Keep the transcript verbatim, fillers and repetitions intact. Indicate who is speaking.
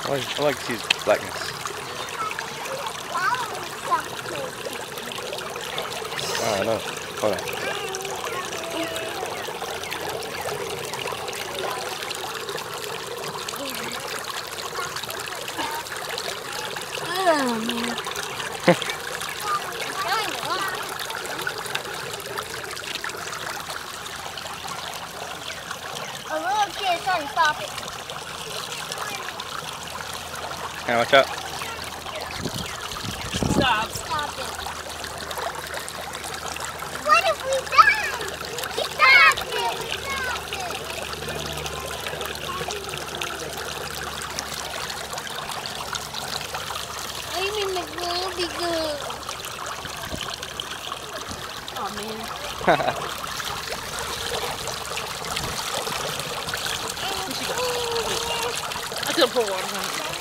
Speaker 1: I like, I like to use blackness. Ah, no. Hold on.
Speaker 2: Oh, man. A little kid trying to stop it.
Speaker 1: Can I watch out?
Speaker 2: Stop. Stop it. What have we done? We stopped it. We stopped it. I'm in the gully good. Oh, man. I could pour water on it.